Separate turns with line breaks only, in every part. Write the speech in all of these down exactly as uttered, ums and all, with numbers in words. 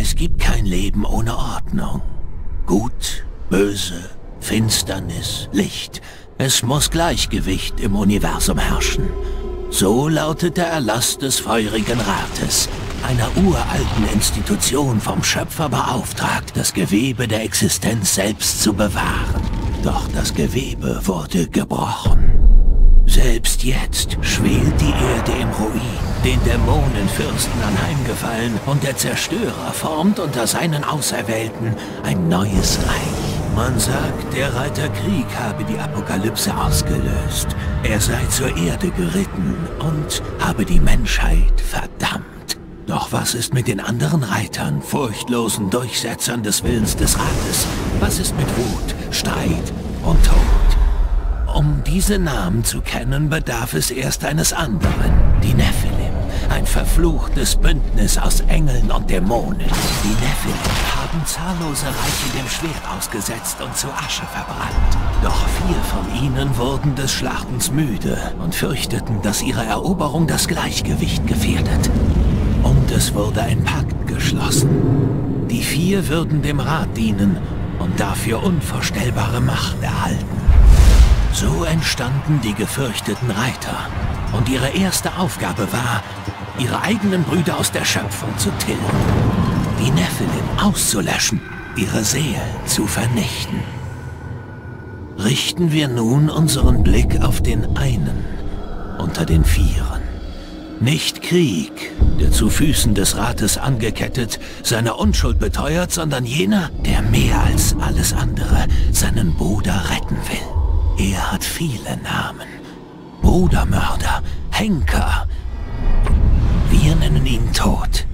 Es gibt kein Leben ohne Ordnung. Gut, böse, Finsternis, Licht. Es muss Gleichgewicht im Universum herrschen. So lautet der Erlass des Feurigen Rates, einer uralten Institution vom Schöpfer beauftragt, das Gewebe der Existenz selbst zu bewahren. Doch das Gewebe wurde gebrochen. Selbst jetzt schwelt die Erde im Ruin, den Dämonenfürsten anheimgefallen, und der Zerstörer formt unter seinen Auserwählten ein neues Reich. Man sagt, der Reiter Krieg habe die Apokalypse ausgelöst. Er sei zur Erde geritten und habe die Menschheit verdammt. Doch was ist mit den anderen Reitern, furchtlosen Durchsetzern des Willens des Rates? Was ist mit Wut, Streit und Tod? Um diese Namen zu kennen, bedarf es erst eines anderen, die Nephilim. Ein verfluchtes Bündnis aus Engeln und Dämonen. Die Nephilim haben zahllose Reiche dem Schwert ausgesetzt und zu Asche verbrannt. Doch vier von ihnen wurden des Schlachtens müde und fürchteten, dass ihre Eroberung das Gleichgewicht gefährdet. Und es wurde ein Pakt geschlossen. Die vier würden dem Rat dienen und dafür unvorstellbare Macht erhalten. So entstanden die gefürchteten Reiter. Und ihre erste Aufgabe war, ihre eigenen Brüder aus der Schöpfung zu tilgen. Die Nephilim auszulöschen, ihre Seelen zu vernichten. Richten wir nun unseren Blick auf den einen unter den Vieren. Nicht Krieg, der zu Füßen des Rates angekettet seine Unschuld beteuert, sondern jener, der mehr als alles andere seinen Bruder retten will. Er hat viele Namen. Brudermörder, Henker. Wir nennen ihn Tod.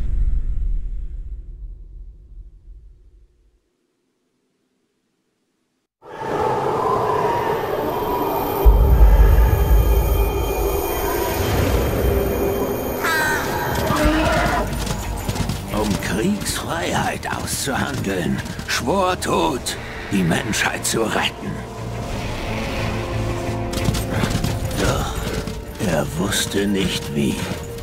Um Kriegsfreiheit auszuhandeln, schwor Tod, die Menschheit zu retten. Doch er wusste nicht wie.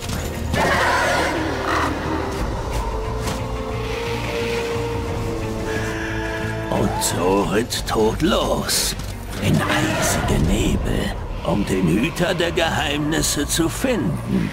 Und so ritt Tod los, in eisige Nebel, um den Hüter der Geheimnisse zu finden.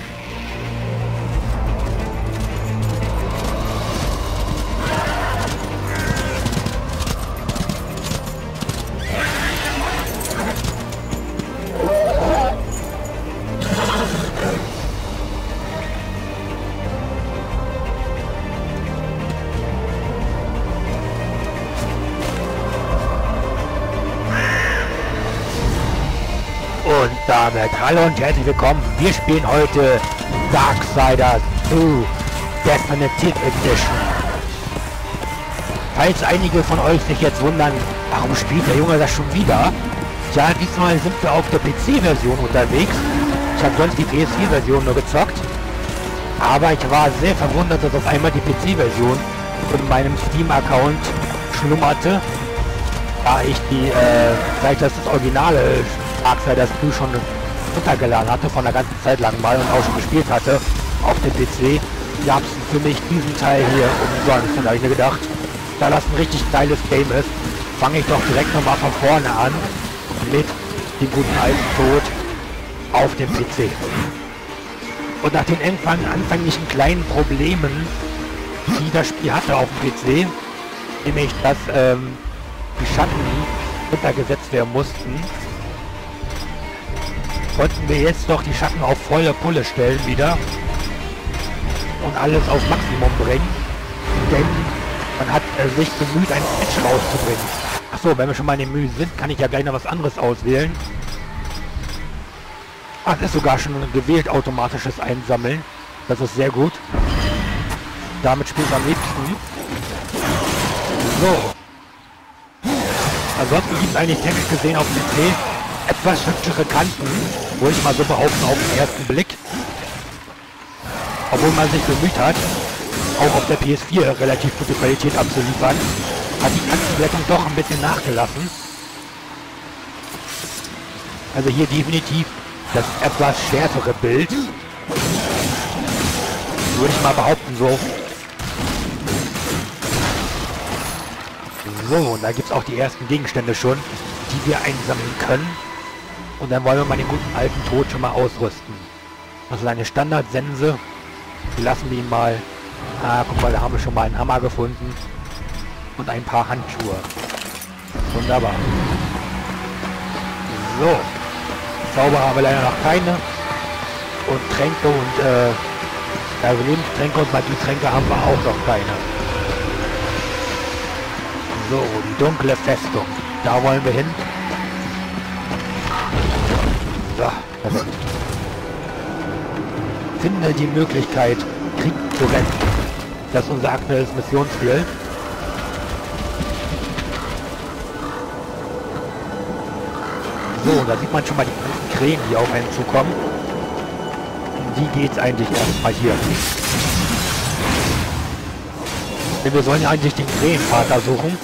Und damit hallo und herzlich willkommen. Wir spielen heute Darksiders zwei Definitive Edition. Falls einige von euch sich jetzt wundern, warum spielt der Junge das schon wieder? Tja, diesmal sind wir auf der P C-Version unterwegs. Ich habe sonst die P S vier Version nur gezockt. Aber ich war sehr verwundert, dass auf einmal die P C-Version in meinem Steam-Account schlummerte. Da ich die, äh, vielleicht das, das originale Darksiders zwei schon runtergeladen hatte, von der ganzen Zeit lang mal und auch schon gespielt hatte auf dem P C, gab es für mich diesen Teil hier umsonst. Und da habe ich mir gedacht, da das ein richtig geiles Game ist, fange ich doch direkt nochmal von vorne an mit dem guten alten Tod auf dem P C. Und nach den Anfang, anfänglichen kleinen Problemen, die das Spiel hatte auf dem P C, nämlich dass ähm, die Schatten runtergesetzt werden mussten, konnten wir jetzt doch die Schatten auf volle Pulle stellen wieder und alles auf Maximum bringen, denn man hat äh, sich bemüht, einen Patch rauszubringen. Achso, wenn wir schon mal in dem Menü sind, kann ich ja gleich noch was anderes auswählen. Ah, das ist sogar schon gewählt, automatisches Einsammeln. Das ist sehr gut. Damit spielt man am liebsten. So. Ansonsten gibt es eigentlich technisch gesehen auf dem P C etwas hübschere Kanten, wo ich mal so behaupten auf den ersten Blick. Obwohl man sich bemüht hat, auch auf der P S vier relativ gute Qualität abzuliefern, hat die Kantenblättung doch ein bisschen nachgelassen. Also hier definitiv das etwas schärfere Bild. Würde ich mal behaupten so. So, und da gibt es auch die ersten Gegenstände schon, die wir einsammeln können. Und dann wollen wir mal den guten alten Tod schon mal ausrüsten. Das ist eine Standardsense. Die lassen wir ihn mal. Ah, guck mal, da haben wir schon mal einen Hammer gefunden. Und ein paar Handschuhe. Wunderbar. So. Zauber haben wir leider noch keine. Und Tränke und, äh, also Lebenstränke und Magietränke haben wir auch noch keine. So, die dunkle Festung. Da wollen wir hin. So, perfekt. Finde die Möglichkeit, Krieg zu retten. Das ist unser aktuelles Missionsziel. So, da sieht man schon mal die ganzen Krähen, die auf einen zukommen. Um die geht es eigentlich erstmal hier. Denn wir sollen ja eigentlich den Krähenvater suchen.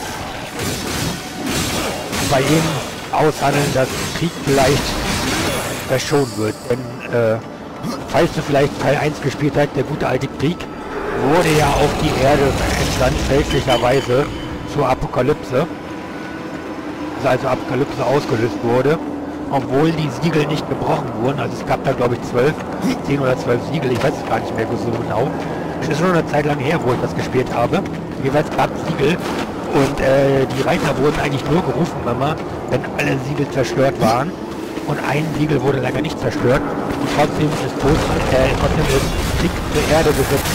Und bei ihm aushandeln, dass Krieg vielleicht verschont wird. Denn, äh, falls du vielleicht Teil eins gespielt hast, der gute alte Krieg, wurde ja auf die Erde entstand fälschlicherweise zur Apokalypse. Also Apokalypse ausgelöst wurde, obwohl die Siegel nicht gebrochen wurden. Also es gab da glaube ich zwölf, zehn oder zwölf Siegel, ich weiß es gar nicht mehr so genau. Es ist schon eine Zeit lang her, wo ich das gespielt habe. Jeweils gab es Siegel und äh, die Reiter wurden eigentlich nur gerufen, immer, wenn alle Siegel zerstört waren. Und ein Siegel wurde leider nicht zerstört und trotzdem ist Tod, äh, trotzdem ist Krieg zur Erde geritten.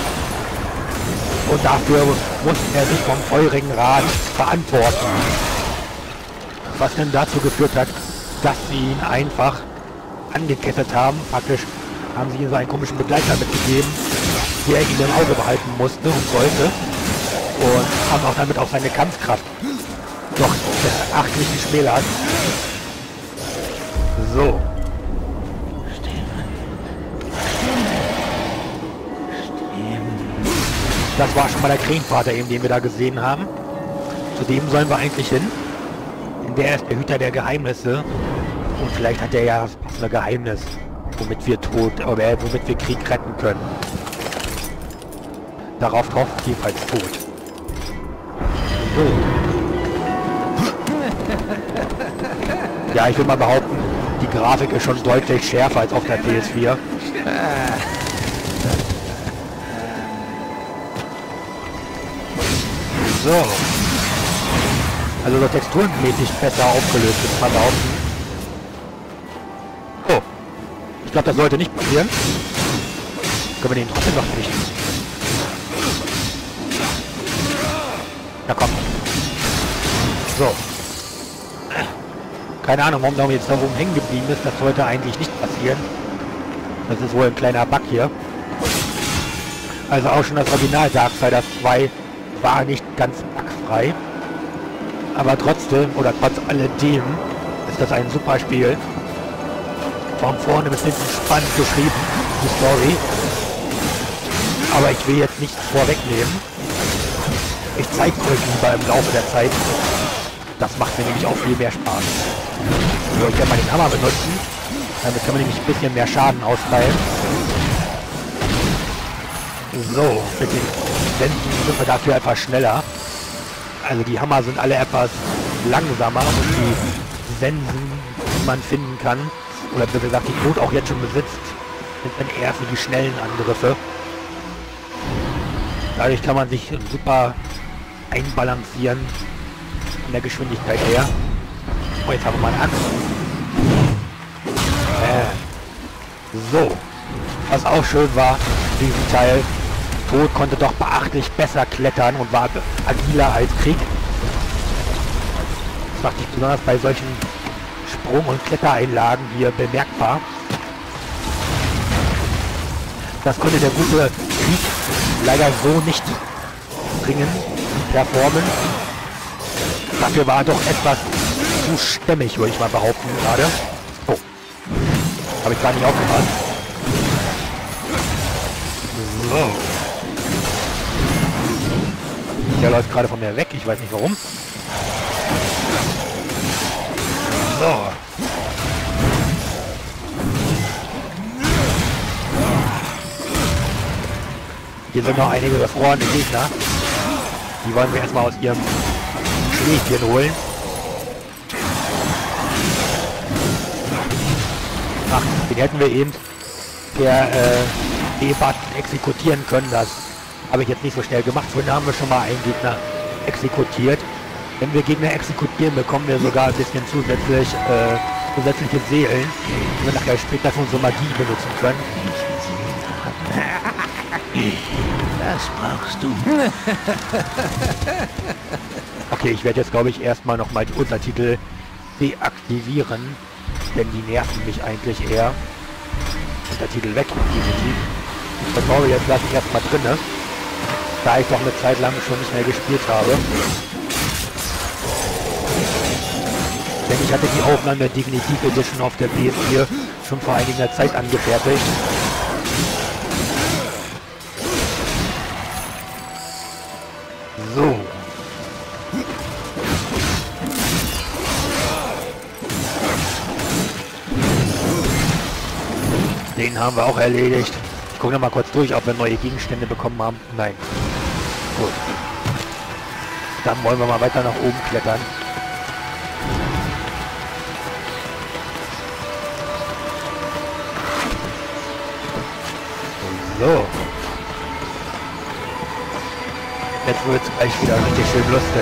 Und dafür musste er sich vom feurigen Rat verantworten. Was dann dazu geführt hat, dass sie ihn einfach angekettet haben. Praktisch haben sie ihm so einen komischen Begleiter mitgegeben, der ihn im Auge behalten musste und sollte. Und haben auch damit auch seine Kampfkraft doch beachtlich geschmälert. So. Das war schon mal der Krähenvater eben, den wir da gesehen haben. Zu dem sollen wir eigentlich hin. Denn der ist der Hüter der Geheimnisse. Und vielleicht hat er ja das passende Geheimnis, womit wir Tod, oder äh, womit wir Krieg retten können. Darauf drauf jedenfalls Tod. So. Ja, ich will mal behaupten, die Grafik ist schon deutlich schärfer als auf der P S vier. So. Also so texturenmäßig besser aufgelöst, würde ich mal behaupten. Oh. Ich glaube, das sollte nicht passieren. Können wir den trotzdem noch nicht. Na komm. So. Keine Ahnung, warum da jetzt da oben hängen geblieben ist. Das sollte eigentlich nicht passieren. Das ist wohl ein kleiner Bug hier. Also auch schon das Original Darksiders zwei war nicht ganz bugfrei. Aber trotzdem, oder trotz alledem, ist das ein super Spiel. Von vorne bis hinten spannend geschrieben, die Story. Aber ich will jetzt nichts vorwegnehmen. Ich zeige euch lieber im Laufe der Zeit. Das macht mir nämlich auch viel mehr Spaß. So, ich werde mal den Hammer benutzen. Damit können wir nämlich ein bisschen mehr Schaden austeilen. So, mit den Senden sind wir dafür etwas schneller. Also die Hammer sind alle etwas langsamer und die Sensen, die man finden kann, oder wie gesagt, die Tod auch jetzt schon besitzt, sind dann eher für die schnellen Angriffe. Dadurch kann man sich super einbalancieren in der Geschwindigkeit her. Oh, jetzt haben wir mal eine Axt. Äh, so. Was auch schön war, diesen Teil, Tod konnte doch beachtlich besser klettern und war agiler als Krieg. Das macht sich besonders bei solchen Sprung- und Klettereinlagen hier bemerkbar. Das konnte der gute Krieg leider so nicht bringen, performen. Dafür war er doch etwas zu stämmig, würde ich mal behaupten gerade. Oh. Habe ich gar nicht aufgepasst. So. Der läuft gerade von mir weg, ich weiß nicht warum. So. Hier sind noch einige gefrorene Gegner. Die wollen wir erstmal aus ihrem Mädchen holen. Ach, den hätten wir eben per äh, B-Button exekutieren können. Das habe ich jetzt nicht so schnell gemacht. Vorhin haben wir schon mal einen Gegner exekutiert. Wenn wir Gegner exekutieren, bekommen wir sogar ein bisschen zusätzlich, äh, zusätzliche Seelen, die wir nachher später für unsere Magie benutzen können.
Das brauchst du.
Okay, ich werde jetzt, glaube ich, erstmal nochmal die Untertitel deaktivieren, denn die nerven mich eigentlich eher. Untertitel weg, definitiv. Das Tutorial jetzt lasse ich erstmal drin, da ich doch eine Zeit lang schon nicht mehr gespielt habe. Denn ich hatte die Aufnahme der Definitive Edition auf der P S vier schon vor einiger Zeit angefertigt. So. Den haben wir auch erledigt. Ich gucke noch mal kurz durch, ob wir neue Gegenstände bekommen haben. Nein. Gut. Dann wollen wir mal weiter nach oben klettern. So. Jetzt wird es gleich wieder richtig schön lustig.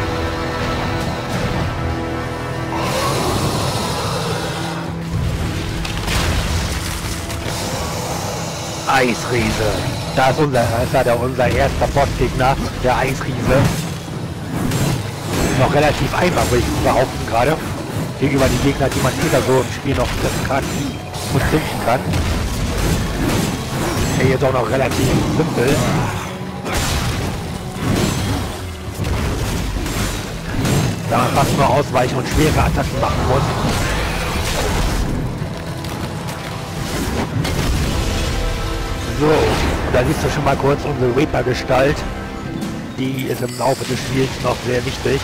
Eisriese. Da ist unser, das ist ja der, unser erster Bossgegner, der Eisriese. Noch relativ einfach, würde ich behaupten gerade. Gegenüber die Gegner, die man später so im Spiel noch treffen kann und finden kann. Der hier ist auch noch relativ simpel. Da man fast nur ausweichen und schwere Attacken machen muss. So, da siehst du schon mal kurz unsere Reaper-Gestalt. Die ist im Laufe des Spiels noch sehr wichtig.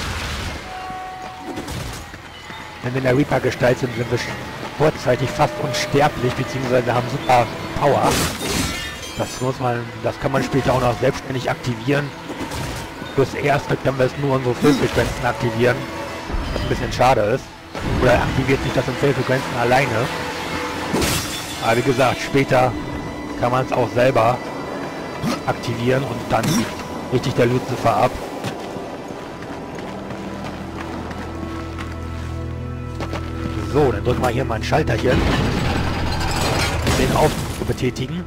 Wenn wir in der Reaper-Gestalt sind, sind wir vorzeitig fast unsterblich, beziehungsweise haben super Power. Das muss man, das kann man später auch noch selbstständig aktivieren. Fürs Erste können wir es nur unsere Fehlfrequenzen aktivieren, was ein bisschen schade ist. Oder aktiviert sich das in Fehlfrequenzen alleine. Aber wie gesagt, später kann man es auch selber aktivieren und dann richtig der Lucifer ab. So, dann drücken wir hier mal ein Schalterchen, um den Aufzug zu betätigen.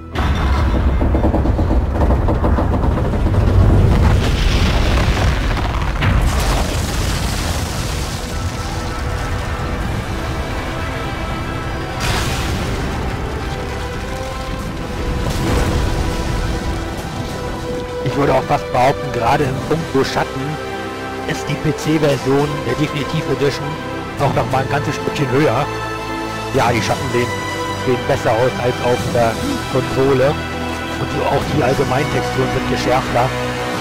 Ich würde auch fast behaupten, gerade im Punkt Schatten ist die P C-Version der Definitive Edition auch noch mal ein ganzes Stückchen höher. Ja, die Schatten sehen, sehen besser aus als auf der Konsole. Und so auch die Allgemeintexturen sind geschärfter.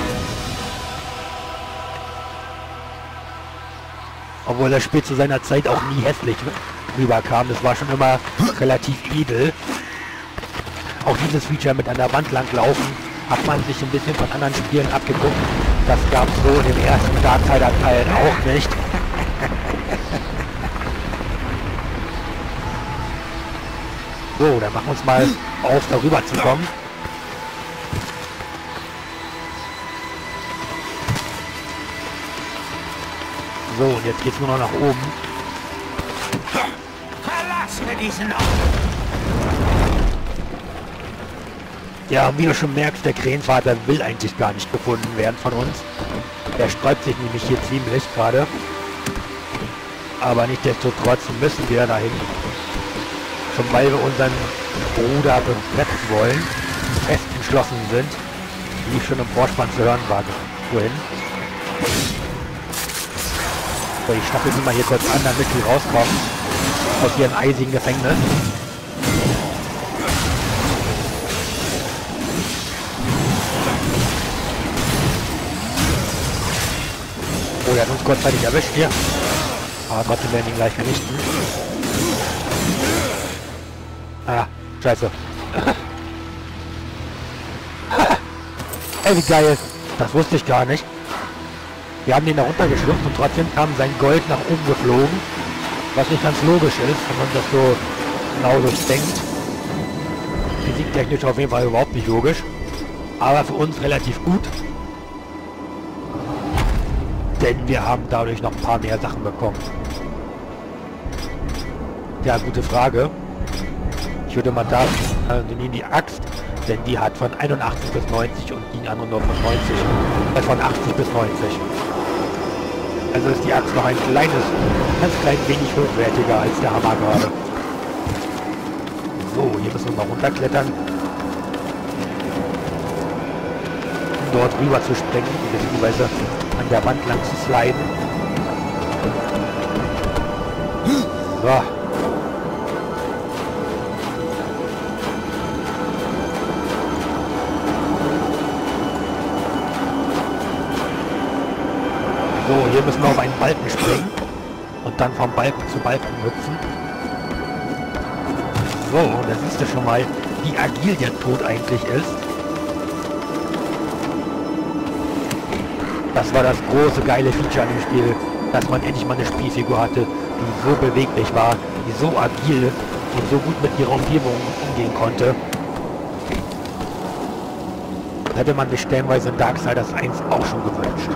Obwohl das Spiel zu seiner Zeit auch nie hässlich rüberkam. Das war schon immer relativ edel. Auch dieses Feature mit an der Wand lang laufen hat man sich ein bisschen von anderen Spielen abgeguckt. Das gab es so in dem ersten Darksider-Teil auch nicht. So, dann machen wir uns mal auf, darüber zu kommen. So, und jetzt geht's nur noch nach oben.
Verlasse diesen Ort!
Ja, wie du schon merkst, der Krähenvater will eigentlich gar nicht gefunden werden von uns. Der sträubt sich nämlich hier ziemlich gerade. Aber nichtsdestotrotz müssen wir dahin. Schon weil wir unseren Bruder retten wollen, fest entschlossen sind, wie schon im Vorspann zu hören war vorhin. So, ich schnappe sie mal hier kurz an, damit sie rauskommen aus ihrem eisigen Gefängnis. Oh, der hat uns kurzzeitig erwischt hier. Aber trotzdem werden ihn gleich vernichten. Ah, scheiße. Ey, wie geil. Das wusste ich gar nicht. Wir haben den da runtergeschluckt und trotzdem kam sein Gold nach oben geflogen. Was nicht ganz logisch ist, wenn man das so genau so denkt. Physiktechnisch auf jeden Fall überhaupt nicht logisch. Aber für uns relativ gut. Denn wir haben dadurch noch ein paar mehr Sachen bekommen. Ja, gute Frage. Ich würde mal da also nehmen die Axt, denn die hat von einundachtzig bis neunzig und die andere nur von neunzig, äh, von achtzig bis neunzig. Also ist die Axt noch ein kleines, ganz klein wenig hochwertiger als der Hammer gerade. So, hier müssen wir mal runterklettern. Um dort rüber zu springen, beziehungsweise an der Wand lang zu sliden. So. So, hier müssen wir auf einen Balken springen und dann vom Balken zu Balken hüpfen. So, da siehst du schon mal, wie agil der Tod eigentlich ist. Das war das große, geile Feature an dem Spiel, dass man endlich mal eine Spielfigur hatte, die so beweglich war, die so agil und so gut mit ihrer Umgebung umgehen konnte. Das hätte man sich stellenweise in Darksiders eins auch schon gewünscht.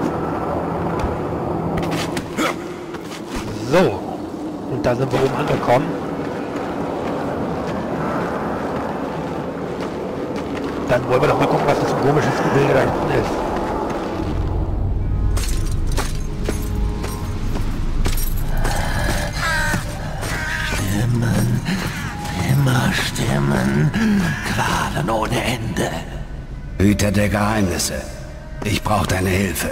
So, und da sind wir oben angekommen. Dann wollen wir doch mal gucken, was das für ein komisches Gebilde da hinten ist.
Stimmen, immer Stimmen, Qualen ohne Ende.
Hüter der Geheimnisse, ich brauche deine Hilfe.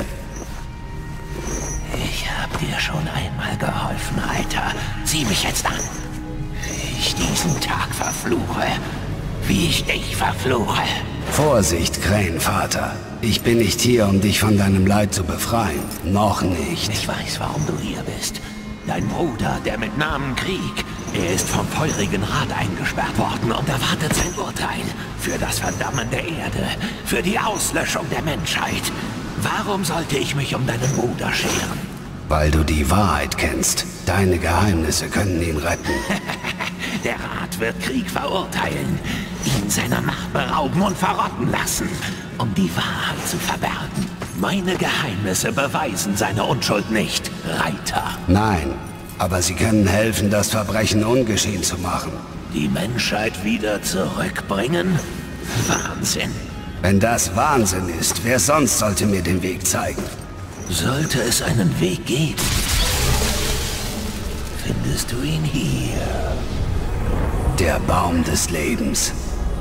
Ich hab dir schon einmal geholfen, Alter. Sieh mich jetzt an. Wie ich diesen Tag verfluche. Wie ich dich verfluche.
Vorsicht, Krähenvater. Ich bin nicht hier, um dich von deinem Leid zu befreien. Noch nicht.
Ich weiß, warum du hier bist. Dein Bruder, der mit Namen Krieg, er ist vom feurigen Rat eingesperrt worden und erwartet sein Urteil. Für das Verdammen der Erde. Für die Auslöschung der Menschheit. Warum sollte ich mich um deinen Bruder scheren?
Weil du die Wahrheit kennst. Deine Geheimnisse können ihn retten.
Der Rat wird Krieg verurteilen, ihn seiner Macht berauben und verrotten lassen, um die Wahrheit zu verbergen. Meine Geheimnisse beweisen seine Unschuld nicht, Reiter.
Nein, aber sie können helfen, das Verbrechen ungeschehen zu machen.
Die Menschheit wieder zurückbringen? Wahnsinn.
Wenn das Wahnsinn ist, wer sonst sollte mir den Weg zeigen?
Sollte es einen Weg geben, findest du ihn hier.
Der Baum des Lebens.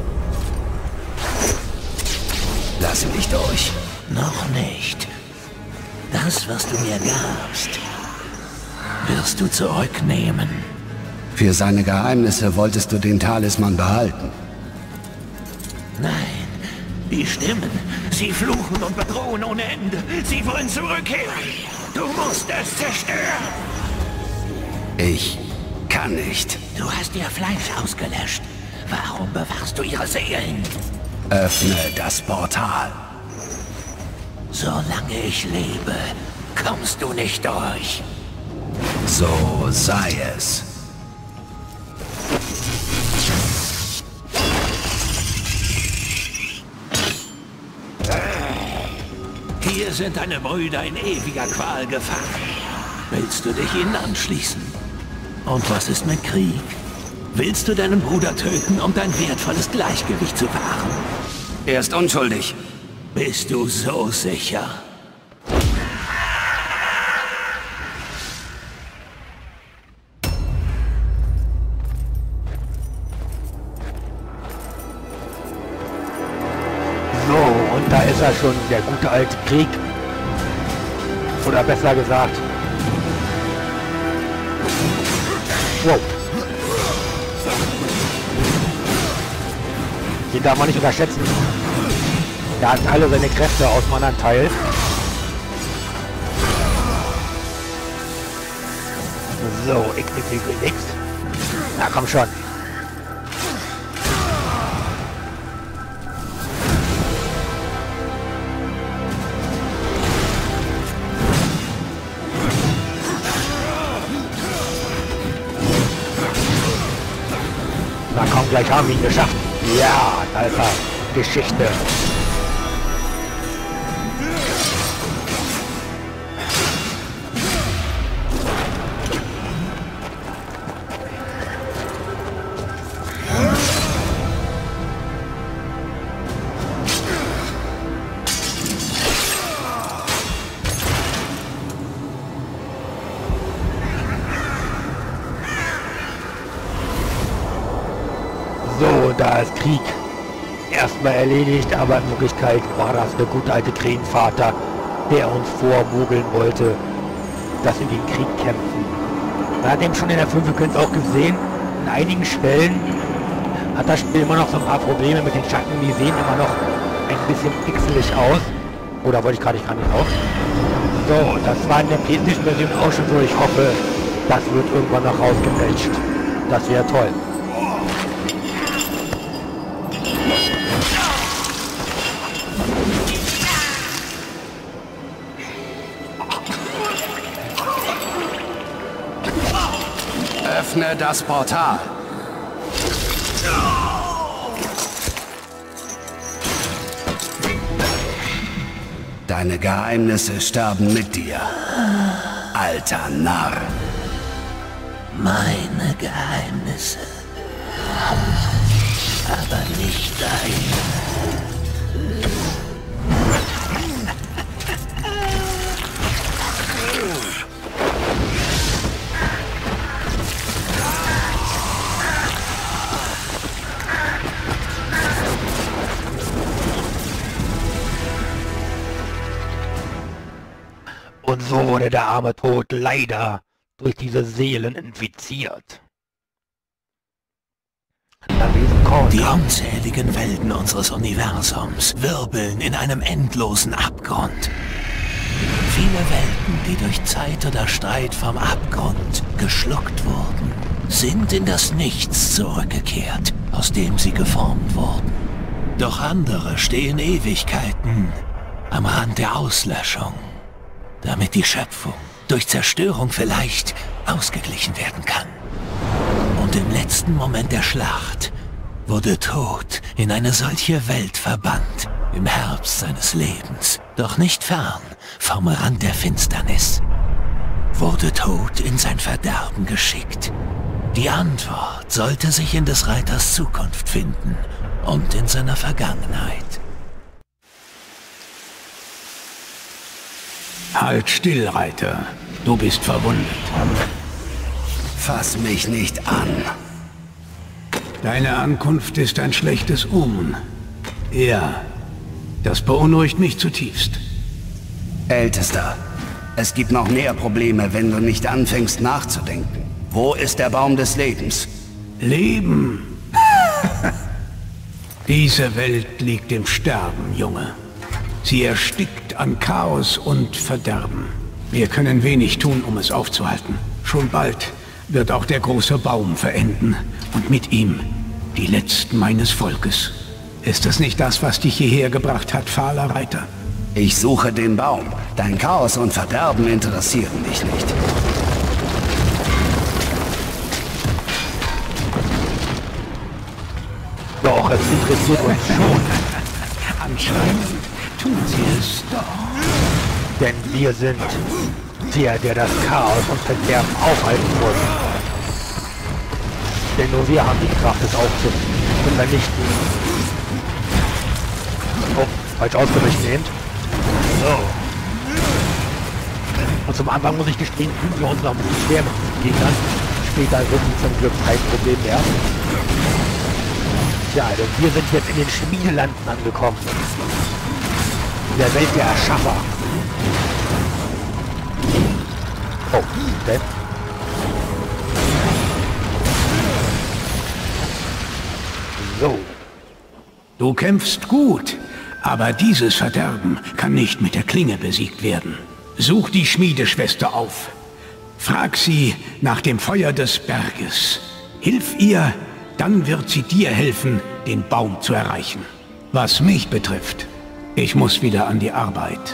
Lass mich durch.
Noch nicht. Das, was du mir gabst, wirst du zurücknehmen.
Für seine Geheimnisse wolltest du den Talisman behalten.
Nein, die Stimmen, sie fluchen und bedrohen ohne Ende. Sie wollen zurückkehren. Du musst es zerstören.
Ich kann nicht.
Du hast ihr Fleisch ausgelöscht. Warum bewachst du ihre Seelen?
Öffne das Portal.
Solange ich lebe, kommst du nicht durch.
So sei es.
Hier sind deine Brüder in ewiger Qual gefangen. Willst du dich ihnen anschließen? Und was ist mit Krieg? Willst du deinen Bruder töten, um dein wertvolles Gleichgewicht zu wahren?
Er ist unschuldig.
Bist du so sicher?
So, und da ist er schon, der gute alte Krieg. Oder besser gesagt. Wow. Den darf man nicht unterschätzen. Er hat alle seine Kräfte aus einem anderen Teil. So, ich krieg nix. Na komm schon. Und gleich haben wir ihn geschafft. Ja, Alter, Geschichte. So, da ist Krieg erstmal erledigt, aber in Wirklichkeit war das der gute alte Krähenvater, der uns vormogeln wollte, dass wir den Krieg kämpfen. Man hat eben schon in der fünf, wir können es auch gesehen, in einigen Stellen hat das Spiel immer noch so ein paar Probleme mit den Schatten, die sehen immer noch ein bisschen pixelig aus. Oder wollte ich gerade gar nicht auf. So, das war in der P C-Version auch schon so, ich hoffe, das wird irgendwann noch rausgepatcht. Das wäre toll.
Öffne das Portal. Deine Geheimnisse sterben mit dir, alter Narr.
Meine Geheimnisse. Aber nicht deine.
Und so wurde der arme Tod leider durch diese Seelen infiziert.
Die unzähligen Welten unseres Universums wirbeln in einem endlosen Abgrund. Viele Welten, die durch Zeit oder Streit vom Abgrund geschluckt wurden, sind in das Nichts zurückgekehrt, aus dem sie geformt wurden. Doch andere stehen Ewigkeiten am Rand der Auslöschung, damit die Schöpfung durch Zerstörung vielleicht ausgeglichen werden kann. Und im letzten Moment der Schlacht wurde Tod in eine solche Welt verbannt, im Herbst seines Lebens, doch nicht fern vom Rand der Finsternis. Wurde Tod in sein Verderben geschickt. Die Antwort sollte sich in des Reiters Zukunft finden und in seiner Vergangenheit.
Halt still, Reiter. Du bist verwundet.
Fass mich nicht an.
Deine Ankunft ist ein schlechtes Omen. Ja, das beunruhigt mich zutiefst.
Ältester, es gibt noch mehr Probleme, wenn du nicht anfängst nachzudenken. Wo ist der Baum des Lebens?
Leben? Diese Welt liegt im Sterben, Junge. Sie erstickt an Chaos und Verderben. Wir können wenig tun, um es aufzuhalten. Schon bald wird auch der große Baum verenden und mit ihm die Letzten meines Volkes. Ist das nicht das, was dich hierher gebracht hat, fahler Reiter?
Ich suche den Baum. Dein Chaos und Verderben interessieren dich nicht.
Doch, es interessiert uns schon.
Anscheinend tun sie es doch.
Denn wir sind der, der das Chaos und Verderben aufhalten muss. Denn nur wir haben die Kraft, es aufzunehmen und vernichten. Oh, falsch ausgerichtet nehmt. So. Und zum Anfang muss ich gestehen, tun wir uns noch ein bisschen schwer mit diesen Gegnern. Später wird es zum Glück kein Problem mehr. Ja, denn wir sind jetzt in den Schmiedelanden angekommen. In der Welt der Erschaffer. Oh, denn? So.
Du kämpfst gut, aber dieses Verderben kann nicht mit der Klinge besiegt werden. Such die Schmiedeschwester auf. Frag sie nach dem Feuer des Berges. Hilf ihr, dann wird sie dir helfen, den Baum zu erreichen. Was mich betrifft, ich muss wieder an die Arbeit.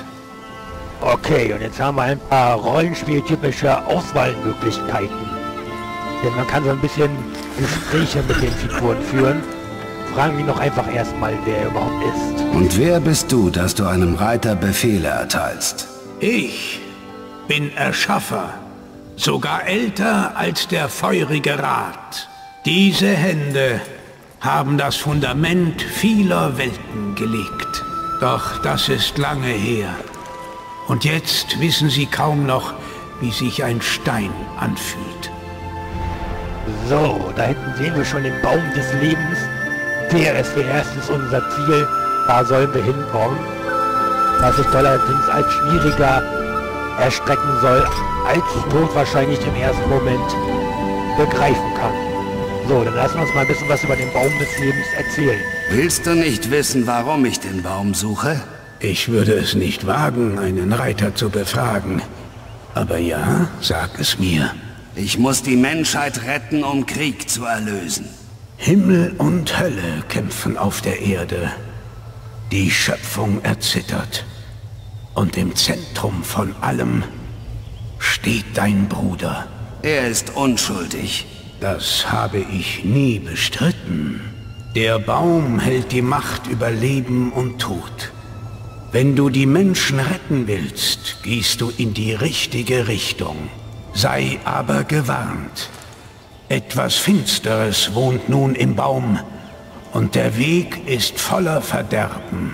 Okay, und jetzt haben wir ein paar rollenspieltypische Auswahlmöglichkeiten. Denn man kann so ein bisschen Gespräche mit den Figuren führen. Fragen wir noch einfach erstmal, wer er überhaupt ist.
Und wer bist du, dass du einem Reiter Befehle erteilst?
Ich bin Erschaffer, sogar älter als der feurige Rat. Diese Hände haben das Fundament vieler Welten gelegt. Doch das ist lange her. Und jetzt wissen sie kaum noch, wie sich ein Stein anfühlt.
So, da hinten sehen wir schon den Baum des Lebens. Der ist hier erstens unser Ziel. Da sollen wir hinkommen. Was sich allerdings als schwieriger erstrecken soll, als Tod wahrscheinlich im ersten Moment begreifen kann. So, dann lassen wir uns mal ein bisschen was über den Baum des Lebens erzählen.
Willst du nicht wissen, warum ich den Baum suche?
Ich würde es nicht wagen, einen Reiter zu befragen. Aber ja, sag es mir.
Ich muss die Menschheit retten, um Krieg zu erlösen.
Himmel und Hölle kämpfen auf der Erde. Die Schöpfung erzittert. Und im Zentrum von allem steht dein Bruder.
Er ist unschuldig.
Das habe ich nie bestritten. Der Baum hält die Macht über Leben und Tod. Wenn du die Menschen retten willst, gehst du in die richtige Richtung. Sei aber gewarnt. Etwas Finsteres wohnt nun im Baum, und der Weg ist voller Verderben.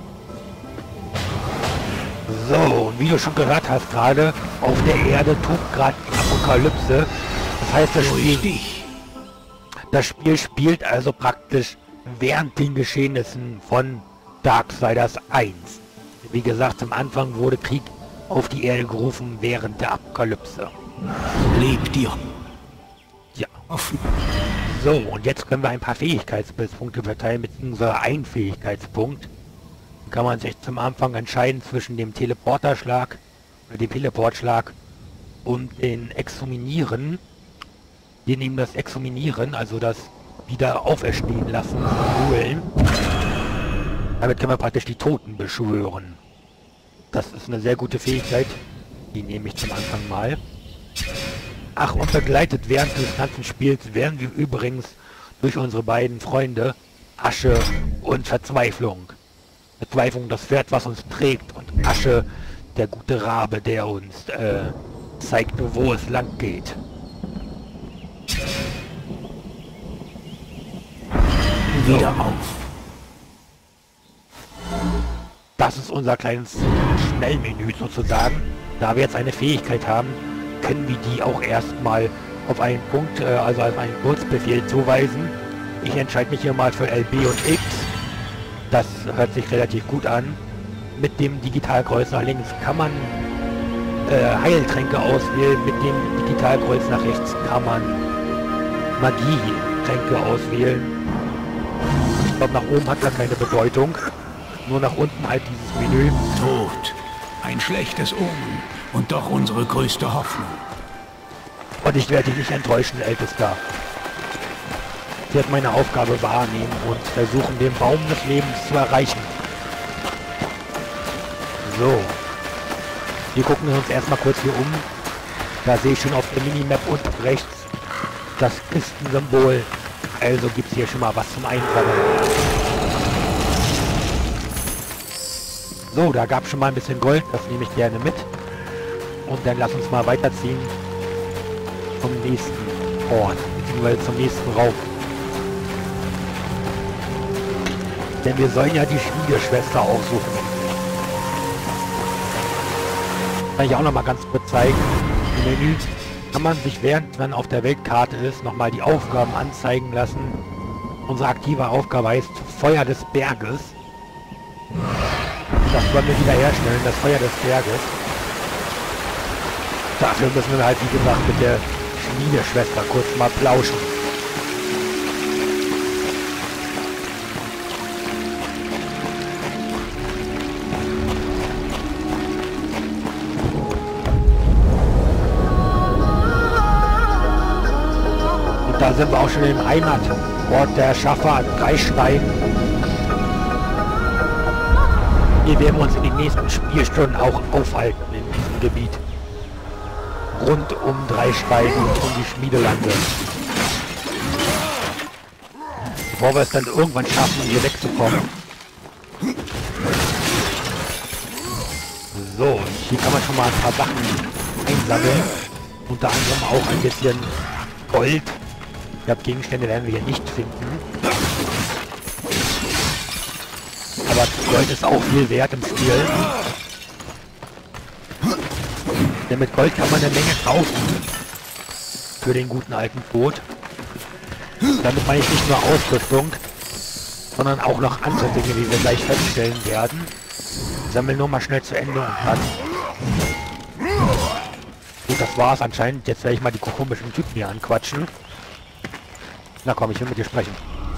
So, wie du schon gehört hast gerade, auf der Erde tobt gerade die Apokalypse. Das heißt, das Spiel, das Spiel spielt also praktisch während den Geschehnissen von Darksiders eins. Wie gesagt, am Anfang wurde Krieg auf die Erde gerufen während der Apokalypse.
Leb dir.
Ja. So, und jetzt können wir ein paar Fähigkeitspunkte verteilen, beziehungsweise einen Fähigkeitspunkt. Dann kann man sich zum Anfang entscheiden zwischen dem Teleporterschlag, oder dem Teleportschlag und den Exhuminieren. Wir nehmen das Exhuminieren, also das wieder auferstehen lassen, holen. Damit können wir praktisch die Toten beschwören. Das ist eine sehr gute Fähigkeit. Die nehme ich zum Anfang mal. Ach, und begleitet während des ganzen Spiels werden wir übrigens durch unsere beiden Freunde Asche und Verzweiflung. Verzweiflung, das Pferd, was uns trägt, und Asche, der gute Rabe, der uns äh, zeigt, wo es lang geht.
Wieder auf.
Das ist unser kleines Schnellmenü sozusagen. Da wir jetzt eine Fähigkeit haben, können wir die auch erstmal auf einen Punkt, äh, also auf einen Kurzbefehl zuweisen. Ich entscheide mich hier mal für L B und X. Das hört sich relativ gut an. Mit dem Digitalkreuz nach links kann man äh, Heiltränke auswählen. Mit dem Digitalkreuz nach rechts kann man Magietränke auswählen. Ich glaube, nach oben hat das keine Bedeutung. Nur nach unten halt dieses Menü.
Tod. Ein schlechtes Omen. Und doch unsere größte Hoffnung.
Und ich werde dich nicht enttäuschen, Ältester. Ich werde meine Aufgabe wahrnehmen und versuchen, den Baum des Lebens zu erreichen. So. Wir gucken uns erstmal kurz hier um. Da sehe ich schon auf der Minimap unten rechts das Kistensymbol. Also gibt es hier schon mal was zum Einsammeln. So, da gab es schon mal ein bisschen Gold. Das nehme ich gerne mit. Und dann lass uns mal weiterziehen zum nächsten Ort, beziehungsweise zum nächsten Raum. Denn wir sollen ja die Schwiegerschwester aussuchen. Kann ich auch noch mal ganz kurz zeigen. Im Menü kann man sich, während man auf der Weltkarte ist, noch mal die Aufgaben anzeigen lassen. Unsere aktive Aufgabe heißt Feuer des Berges. Das wollen wir wiederherstellen, das Feuer des Berges. Dafür müssen wir halt, wie gesagt, mit der Schwiegerschwester kurz mal plauschen. Und da sind wir auch schon im Heimatort der Schaffer an Dreistein. Hier werden wir uns in den nächsten Spielstunden auch aufhalten in diesem Gebiet. rund um drei Steine und um die Schmiedelande. Bevor wir es dann irgendwann schaffen, hier wegzukommen. So, hier kann man schon mal ein paar Sachen einsammeln. Unter anderem auch ein bisschen Gold. Ich glaube, Gegenstände werden wir hier nicht finden. Aber Gold ist auch viel wert im Spiel. Denn mit Gold kann man eine Menge kaufen. Für den guten alten Tod. Damit meine ich nicht nur Ausrüstung, sondern auch noch andere Dinge, wie wir gleich feststellen werden. Ich sammle nur mal schnell zu Ende und dann... Gut, das war's anscheinend. Jetzt werde ich mal die komischen Typen hier anquatschen. Na komm, ich will mit dir sprechen.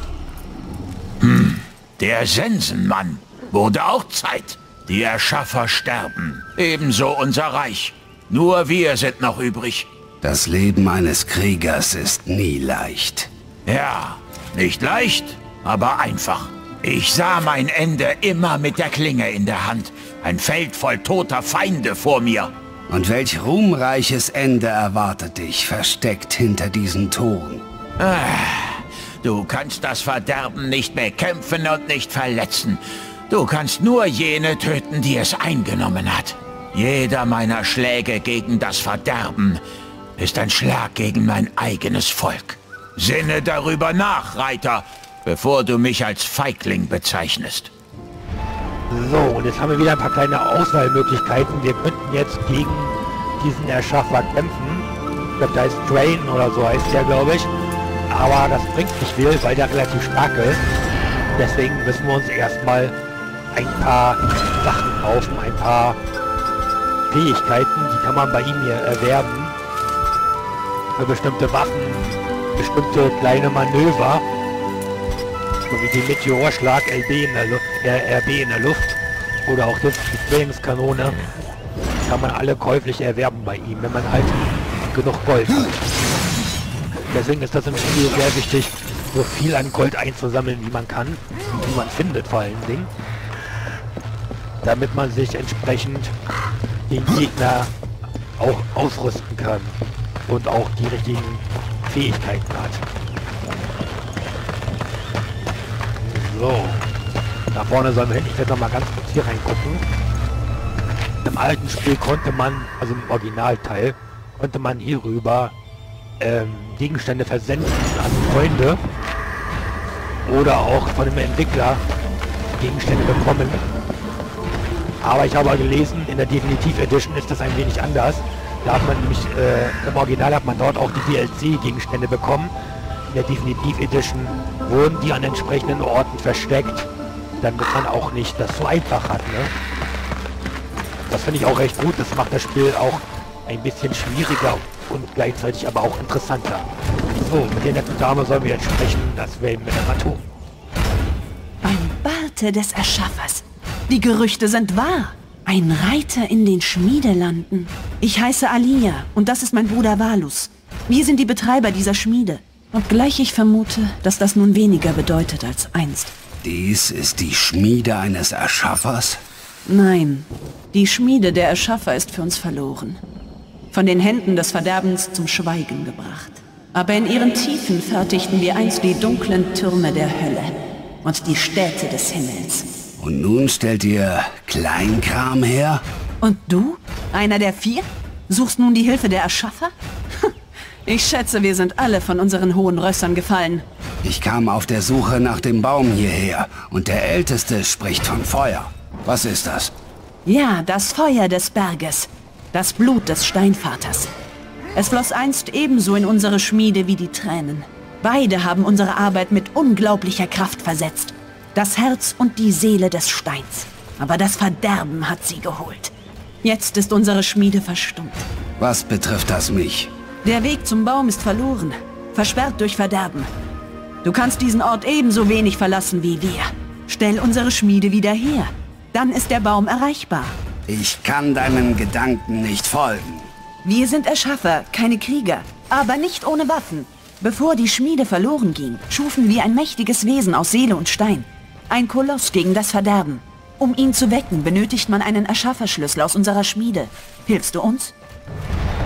Hm, der Sensenmann. Wurde auch Zeit. Die Erschaffer sterben. Ebenso unser Reich. Nur wir sind noch übrig.
Das Leben eines Kriegers ist nie leicht.
Ja, nicht leicht, aber einfach. Ich sah mein Ende immer mit der Klinge in der Hand. Ein Feld voll toter Feinde vor mir.
Und welch ruhmreiches Ende erwartet dich, versteckt hinter diesen Toren?
Ah, du kannst das Verderben nicht bekämpfen und nicht verletzen. Du kannst nur jene töten, die es eingenommen hat. Jeder meiner Schläge gegen das Verderben ist ein Schlag gegen mein eigenes Volk. Sinne darüber nach, Reiter, bevor du mich als Feigling bezeichnest.
So, und jetzt haben wir wieder ein paar kleine Auswahlmöglichkeiten. Wir könnten jetzt gegen diesen Erschaffer kämpfen. Ich glaube, da ist Train oder so heißt der, glaube ich. Aber das bringt nicht viel, weil der relativ stark ist. Deswegen müssen wir uns erstmal ein paar Sachen kaufen, ein paar Fähigkeiten, die kann man bei ihm hier erwerben. Für bestimmte Waffen, bestimmte kleine Manöver. So wie die Meteorschlag L B in der Lu äh, R B in der Luft. Oder auch das, die Zwillingskanone. Kann man alle käuflich erwerben bei ihm, wenn man halt genug Gold hat. Deswegen ist das im Spiel sehr wichtig, so viel an Gold einzusammeln, wie man kann. Wie man findet vor allen Dingen. Damit man sich entsprechend den Gegner auch ausrüsten kann. Und auch die richtigen Fähigkeiten hat. So. Da vorne sollen wir hin. Ich werde noch mal ganz kurz hier reingucken. Im alten Spiel konnte man, also im Originalteil, konnte man hierüber ähm, Gegenstände versenden an Freunde. Oder auch von dem Entwickler Gegenstände bekommen. Aber ich habe gelesen, in der Definitive Edition ist das ein wenig anders. Da hat man nämlich, äh, im Original hat man dort auch die D L C-Gegenstände bekommen. In der Definitive Edition wurden die an entsprechenden Orten versteckt, damit man auch nicht das so einfach hat, ne? Das finde ich auch recht gut, das macht das Spiel auch ein bisschen schwieriger und gleichzeitig aber auch interessanter. So, mit der netten Dame sollen wir jetzt sprechen, das werden wir dann mal tun.
Beim Barte des Erschaffers. Die Gerüchte sind wahr. Ein Reiter in den Schmiedelanden. Ich heiße Alia und das ist mein Bruder Valus. Wir sind die Betreiber dieser Schmiede. Obgleich ich vermute, dass das nun weniger bedeutet als einst.
Dies ist die Schmiede eines Erschaffers?
Nein, die Schmiede der Erschaffer ist für uns verloren. Von den Händen des Verderbens zum Schweigen gebracht. Aber in ihren Tiefen fertigten wir einst die dunklen Türme der Hölle und die Städte des Himmels.
Und nun stellt ihr Kleinkram her?
Und du? Einer der vier? Suchst nun die Hilfe der Erschaffer? Ich schätze, wir sind alle von unseren hohen Rössern gefallen.
Ich kam auf der Suche nach dem Baum hierher und der Älteste spricht von Feuer. Was ist das?
Ja, das Feuer des Berges. Das Blut des Steinvaters. Es floss einst ebenso in unsere Schmiede wie die Tränen. Beide haben unsere Arbeit mit unglaublicher Kraft versetzt. Das Herz und die Seele des Steins. Aber das Verderben hat sie geholt. Jetzt ist unsere Schmiede verstummt.
Was betrifft das mich?
Der Weg zum Baum ist verloren. Versperrt durch Verderben. Du kannst diesen Ort ebenso wenig verlassen wie wir. Stell unsere Schmiede wieder her. Dann ist der Baum erreichbar.
Ich kann deinen Gedanken nicht folgen.
Wir sind Erschaffer, keine Krieger. Aber nicht ohne Waffen. Bevor die Schmiede verloren ging, schufen wir ein mächtiges Wesen aus Seele und Stein. Ein Koloss gegen das Verderben. Um ihn zu wecken, benötigt man einen Erschafferschlüssel aus unserer Schmiede. Hilfst du uns?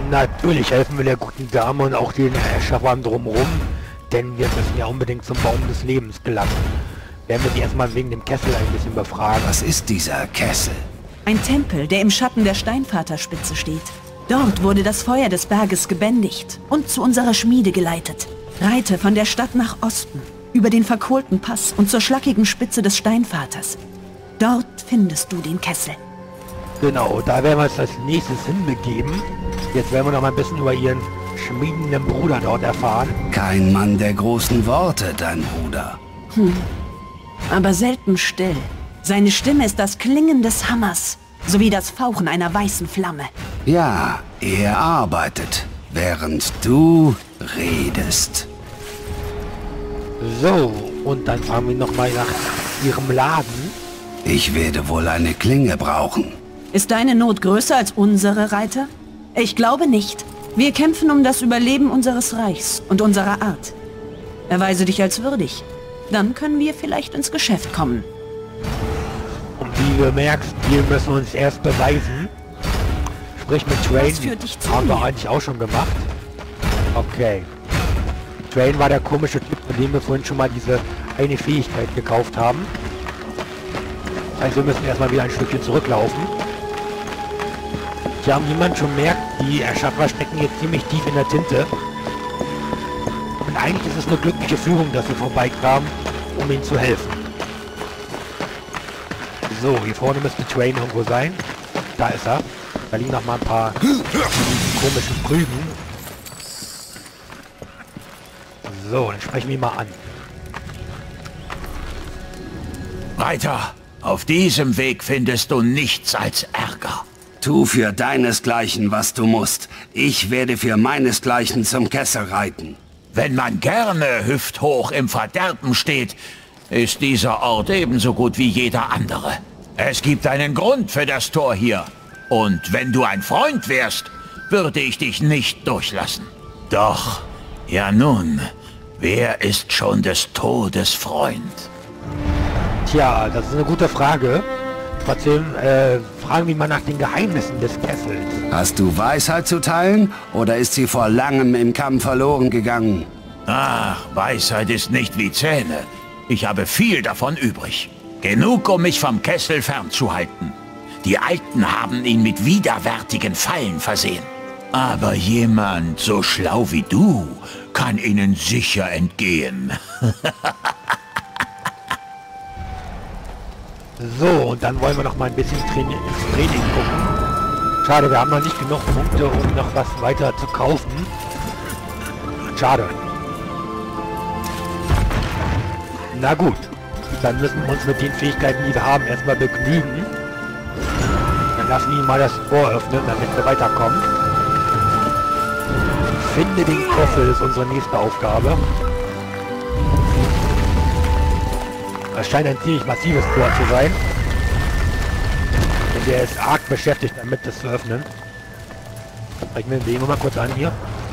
Natürlich helfen wir der guten Dame und auch den Erschaffern drumherum, denn wir müssen ja unbedingt zum Baum des Lebens gelangen. Werden wir die erstmal wegen dem Kessel ein bisschen befragen.
Was ist dieser Kessel?
Ein Tempel, der im Schatten der Steinvaterspitze steht. Dort wurde das Feuer des Berges gebändigt und zu unserer Schmiede geleitet. Reite von der Stadt nach Osten, über den verkohlten Pass und zur schlackigen Spitze des Steinvaters. Dort findest du den Kessel.
Genau, da werden wir uns als nächstes hinbegeben. Jetzt werden wir noch mal ein bisschen über ihren schmiedenden Bruder dort erfahren.
Kein Mann der großen Worte, dein Bruder.
Hm. Aber selten still. Seine Stimme ist das Klingen des Hammers, sowie das Fauchen einer weißen Flamme.
Ja, er arbeitet, während du redest.
So, und dann fahren wir noch mal nach ihrem Laden.
Ich werde wohl eine Klinge brauchen.
Ist deine Not größer als unsere, Reiter? Ich glaube nicht. Wir kämpfen um das Überleben unseres Reichs und unserer Art. Erweise dich als würdig. Dann können wir vielleicht ins Geschäft kommen.
Und wie du merkst, wir müssen uns erst beweisen. Sprich mit Train.
Was führt dich zu
Haben wir
mir?
eigentlich auch schon gemacht. Okay. Train war der komische Typ, von dem wir vorhin schon mal diese eine Fähigkeit gekauft haben. Also wir müssen erstmal wieder ein Stückchen zurücklaufen. Tja, jemand schon merkt, die Erschaffer stecken jetzt ziemlich tief in der Tinte. Und eigentlich ist es eine glückliche Führung, dass wir vorbeikamen, um ihnen zu helfen. So, hier vorne müsste Train irgendwo sein. Da ist er. Da liegen noch mal ein paar komischen Krügen. So, dann sprechen wir ihn mal an.
Reiter, auf diesem Weg findest du nichts als Ärger.
Tu für deinesgleichen, was du musst. Ich werde für meinesgleichen zum Kessel reiten.
Wenn man gerne hüfthoch im Verderben steht, ist dieser Ort ebenso gut wie jeder andere. Es gibt einen Grund für das Tor hier. Und wenn du ein Freund wärst, würde ich dich nicht durchlassen. Doch, ja nun, wer ist schon des Todes Freund?
Tja, das ist eine gute Frage. Trotzdem äh, fragen wir mal nach den Geheimnissen des Kessels.
Hast du Weisheit zu teilen oder ist sie vor langem im Kampf verloren gegangen?
Ach, Weisheit ist nicht wie Zähne. Ich habe viel davon übrig. Genug, um mich vom Kessel fernzuhalten. Die Alten haben ihn mit widerwärtigen Fallen versehen. Aber jemand so schlau wie du kann ihnen sicher entgehen.
So, und dann wollen wir noch mal ein bisschen Train ins Training gucken. Schade, wir haben noch nicht genug Punkte, um noch was weiter zu kaufen. Schade. Na gut, dann müssen wir uns mit den Fähigkeiten, die wir haben, erstmal begnügen. Dann lassen wir ihn mal das Tor öffnen, damit wir weiterkommen. Finde den Kessel ist unsere nächste Aufgabe. Das scheint ein ziemlich massives Tor zu sein. Und der ist arg beschäftigt damit, das zu öffnen. Ich nehme den mal kurz an hier.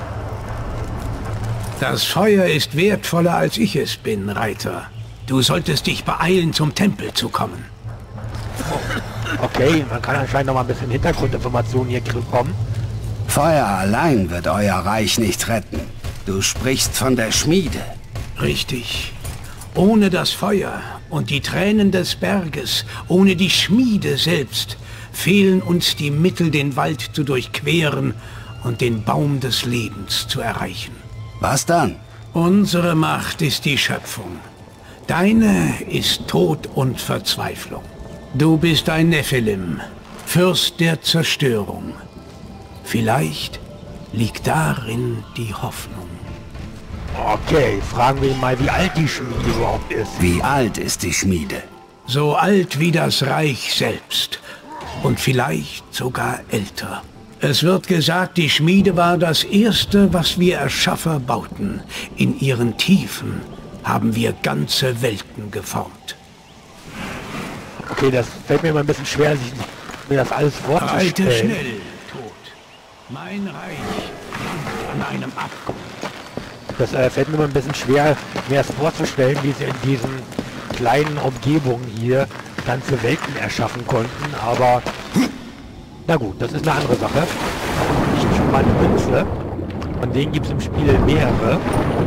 Das Feuer ist wertvoller, als ich es bin, Reiter. Du solltest dich beeilen, zum Tempel zu kommen.
Okay, man kann anscheinend noch mal ein bisschen Hintergrundinformationen hier bekommen.
Feuer allein wird euer Reich nicht retten. Du sprichst von der Schmiede.
Richtig. Ohne das Feuer und die Tränen des Berges, ohne die Schmiede selbst, fehlen uns die Mittel, den Wald zu durchqueren und den Baum des Lebens zu erreichen.
Was dann?
Unsere Macht ist die Schöpfung. Deine ist Tod und Verzweiflung. Du bist ein Nephilim, Fürst der Zerstörung. Vielleicht liegt darin die Hoffnung.
Okay, fragen wir ihn mal, wie alt die Schmiede überhaupt ist.
Wie alt ist die Schmiede?
So alt wie das Reich selbst. Und vielleicht sogar älter. Es wird gesagt, die Schmiede war das Erste, was wir Erschaffer bauten. In ihren Tiefen haben wir ganze Welten geformt.
Okay, das fällt mir immer ein bisschen schwer, sich mir das alles vorzustellen.
Reite schnell, Tod. Mein Reich liegt an einem Abgrund.
Das äh, fällt mir immer ein bisschen schwer, mir das vorzustellen, wie sie in diesen kleinen Umgebungen hier ganze Welten erschaffen konnten, aber na gut, das ist eine andere Sache. Ich mal eine Münze. Von denen gibt es im Spiel mehrere.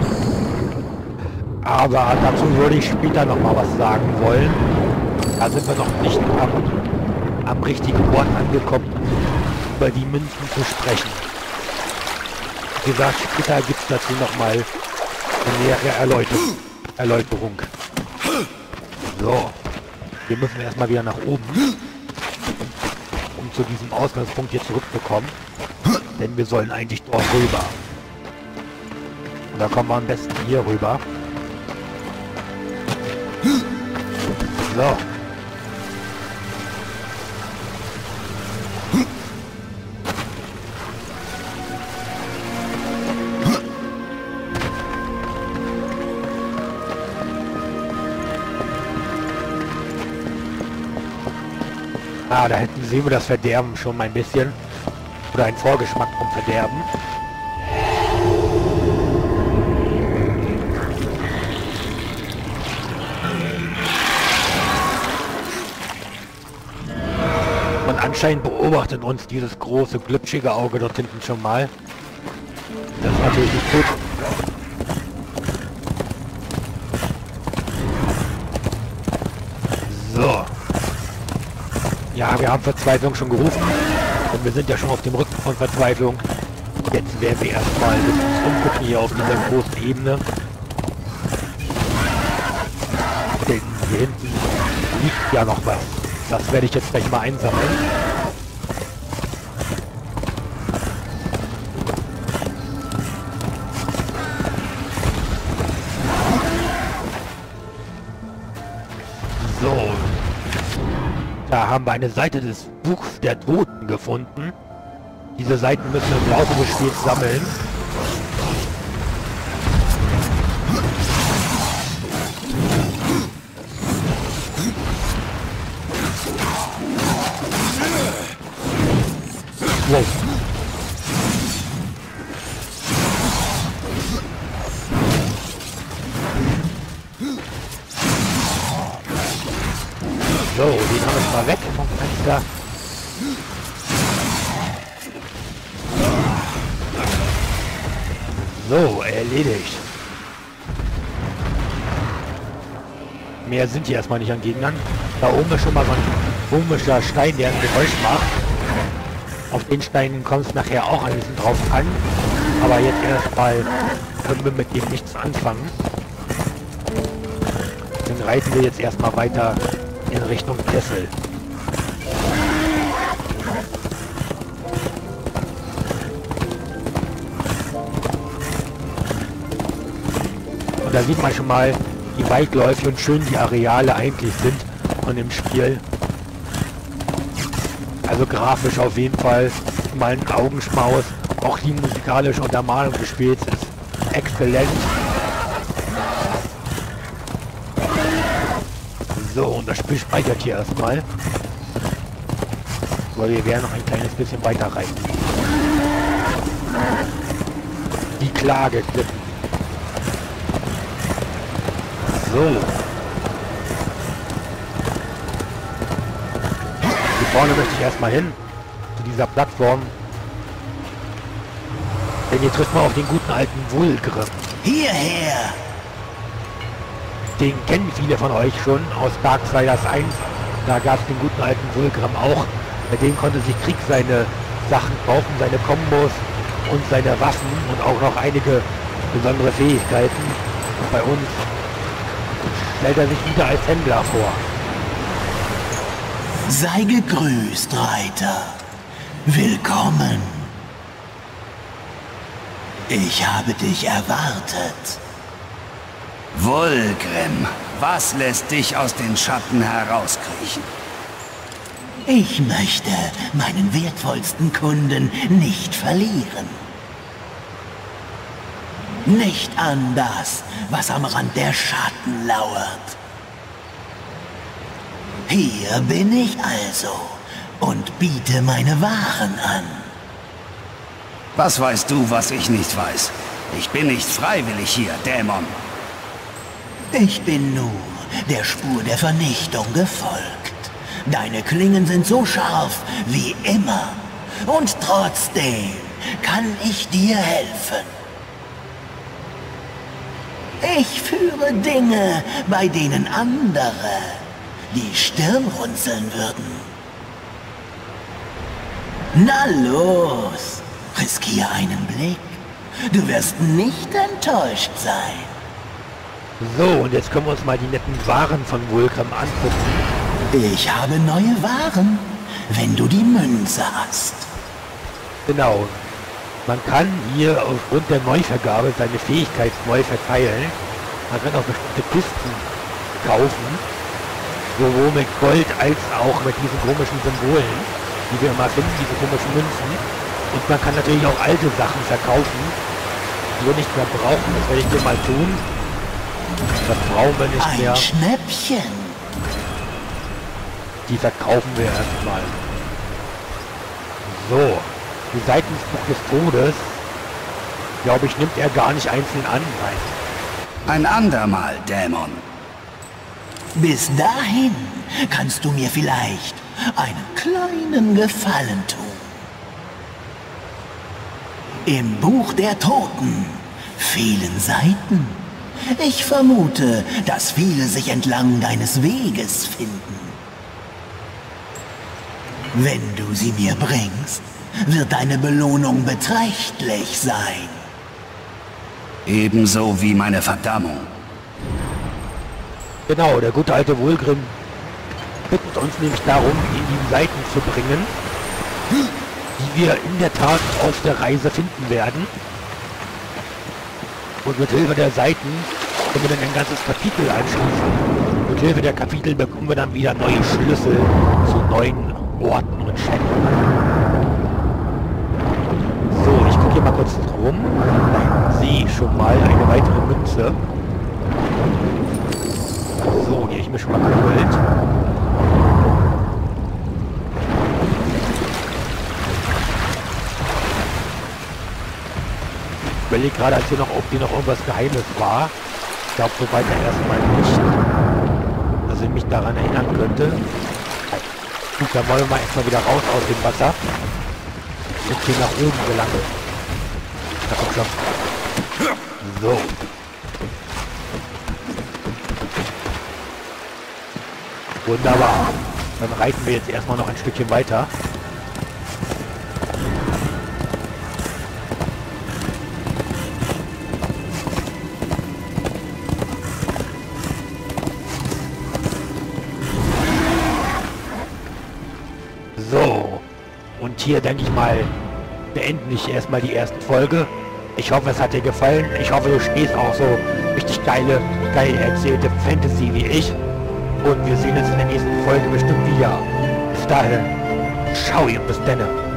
Aber dazu würde ich später noch mal was sagen wollen. Da sind wir noch nicht am, am richtigen Ort angekommen, über die Münzen zu sprechen. Wie gesagt, später gibt es dazu noch mal eine nähere Erläuterung. Erläuterung. So, wir müssen erstmal wieder nach oben, um zu diesem Ausgangspunkt hier zurückzukommen. Denn wir sollen eigentlich dort rüber. Und da kommen wir am besten hier rüber. So. Ah, da hinten sehen wir das Verderben schon mal ein bisschen. Oder ein Vorgeschmack vom Verderben. Und anscheinend beobachtet uns dieses große, glitschige Auge dort hinten schon mal. Das ist natürlich nicht gut. So. Ja, wir haben Verzweiflung schon gerufen. Und wir sind ja schon auf dem Rücken von Verzweiflung. Jetzt werden wir erstmal ein bisschen umgucken hier auf dieser großen Ebene. Denn hier hinten liegt ja noch was. Das werde ich jetzt gleich mal einsammeln. So. Da haben wir eine Seite des Buchs der Toten gefunden. Diese Seiten müssen wir im Laufe des Spiels sammeln. Wow. So, den haben wir mal weg vom Fenster. So, erledigt. Mehr sind hier erstmal nicht an Gegnern. Da oben ist schon mal so ein komischer Stein, der ein Geräusch macht. Auf den Steinen kommt es nachher auch ein bisschen drauf an. Aber jetzt erstmal können wir mit dem nichts anfangen. Dann reiten wir jetzt erstmal weiter in Richtung Kessel. Und da sieht man schon mal, wie weitläufig und schön die Areale eigentlich sind von dem Spiel. Also grafisch auf jeden Fall mal ein Augenschmaus. Auch die musikalische Untermalung des Spiels ist exzellent. So, und das Spiel speichert hier erstmal. Aber wir werden noch ein kleines bisschen weiter reiten. Die Klage klippen. So. Hier vorne möchte ich erstmal hin. Zu dieser Plattform. Denn hier trifft man auf den guten alten Wulgrim.
Hierher!
Den kennen viele von euch schon aus Darksiders eins. Da gab es den guten alten Wulgrim auch. Bei dem konnte sich Krieg seine Sachen kaufen, seine Kombos und seine Waffen und auch noch einige besondere Fähigkeiten. Und bei uns stellt er sich wieder als Händler vor.
Sei gegrüßt, Reiter. Willkommen. Ich habe dich erwartet.
Wulgrim, was lässt dich aus den Schatten herauskriechen?
Ich möchte meinen wertvollsten Kunden nicht verlieren. Nicht an das, was am Rand der Schatten lauert. Hier bin ich also und biete meine Waren an.
Was weißt du, was ich nicht weiß? Ich bin nicht freiwillig hier, Dämon.
Ich bin nur der Spur der Vernichtung gefolgt. Deine Klingen sind so scharf wie immer. Und trotzdem kann ich dir helfen. Ich führe Dinge, bei denen andere die Stirn runzeln würden. Na los, riskiere einen Blick. Du wirst nicht enttäuscht sein.
So, und jetzt können wir uns mal die netten Waren von Vulgrim angucken.
Ich habe neue Waren, wenn du die Münze hast.
Genau. Man kann hier aufgrund der Neuvergabe seine Fähigkeit neu verteilen. Man kann auch bestimmte Kisten kaufen. Sowohl mit Gold als auch mit diesen komischen Symbolen, die wir immer finden, diese komischen Münzen. Und man kann natürlich auch alte Sachen verkaufen, die wir nicht mehr brauchen. Das werde ich dir mal tun. Das brauchen wir nicht
Ein
mehr.
Schnäppchen.
Die verkaufen wir erstmal. So. Die Seitensbuch des Todes, glaube ich, nimmt er gar nicht einzeln an. Nein.
Ein andermal, Dämon.
Bis dahin kannst du mir vielleicht einen kleinen Gefallen tun. Im Buch der Toten fehlen Seiten. Ich vermute, dass viele sich entlang deines Weges finden. Wenn du sie mir bringst, wird deine Belohnung beträchtlich sein.
Ebenso wie meine Verdammung.
Genau, der gute alte Vulgrim bittet uns nämlich darum, ihn die Seiten zu bringen, die wir in der Tat auf der Reise finden werden. Und mit Hilfe der Seiten können wir dann ein ganzes Kapitel anschließen. Mit Hilfe der Kapitel bekommen wir dann wieder neue Schlüssel zu neuen Orten und Städten. So, ich gucke hier mal kurz rum. Da sehe ich schon mal eine weitere Münze. So, die habe ich mir schon mal geholt. Ich überlege gerade, als hier noch, ob hier noch irgendwas Geheimes war. Ich glaube, so weiter erstmal nicht. Dass ich mich daran erinnern könnte. Gut, dann wollen wir mal erstmal wieder raus aus dem Wasser. Jetzt hier nach oben gelangen. Da kommt schon. So. Wunderbar. Dann reiten wir jetzt erstmal noch ein Stückchen weiter. So. Und hier denke ich mal, beende ich erstmal die erste Folge. Ich hoffe, es hat dir gefallen. Ich hoffe, du stehst auch so richtig geile, geil erzählte Fantasy wie ich. Und wir sehen uns in der nächsten Folge bestimmt wieder. Bis dahin. Ciao und bis denne.